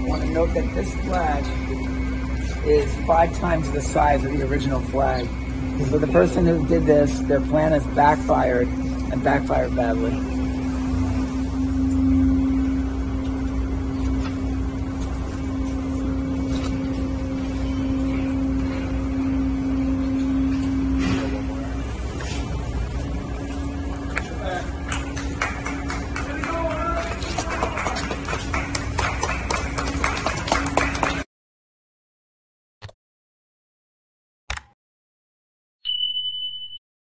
want to note that this flag is 5 times the size of the original flag. So the person who did this, their plan has backfired and backfired badly.